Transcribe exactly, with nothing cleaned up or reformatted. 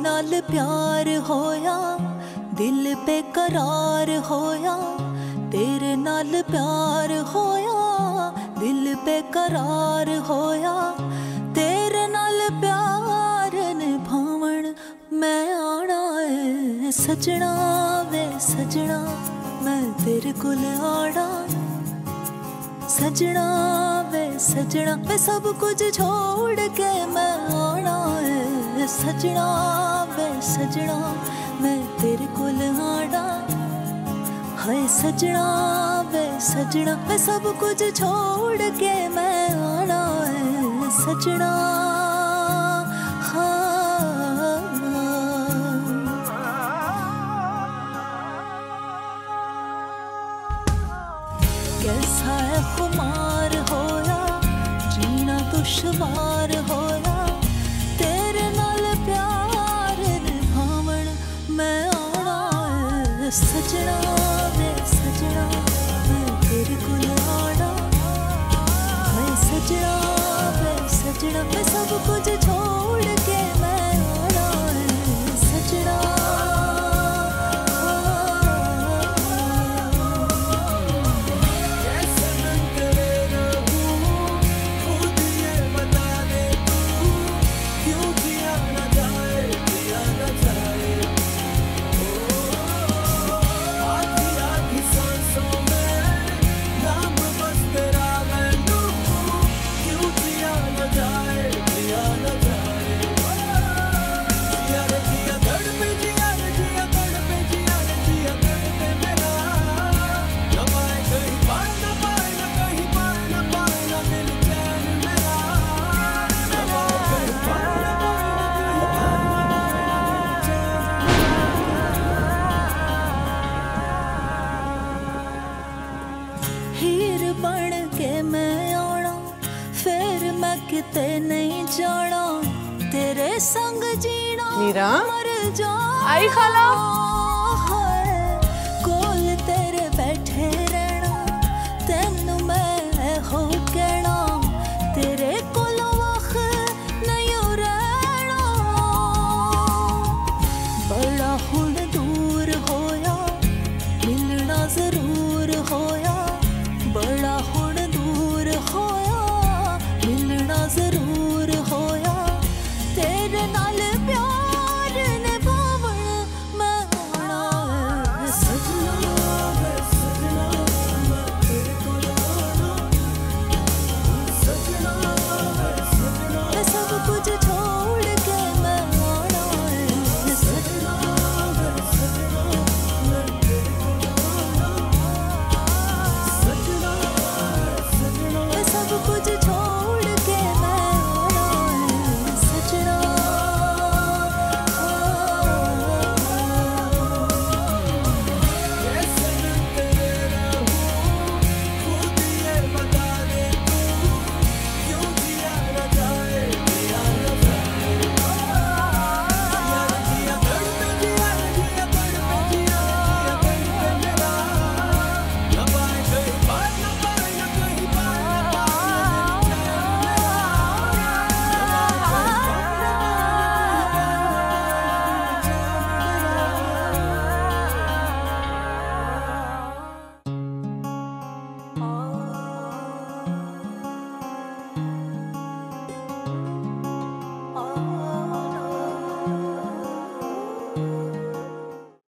नाल प्यार होया, दिल पे करार होया। तेरे नाल प्यार होया, दिल पे करार होया। तेरे नाल प्यार निभावण मैं आना है सजना वे सजना, मैं तेरे कोल आना सजना वे सजना। मैं सब कुछ छोड़ के मैं आना है सजना वे सजना, मैं तेरे कोल आना है सजना वे सजना। मैं सब कुछ छोड़ के मैं आना है सजना। कैसा है खुमार होया, जीना दुश्वार होया। तेरे नाल प्यार निभावण मैं आना है सजना वे सजना, मैं तेरे कोल आना है सजना वे सजना। मैं सब कुछ छोड़ के मैं आना है सजना। हीर बन के मैं आना, फिर मैं किते नहीं जाना। तेरे संग जीना मीरा मर जा आई खाला।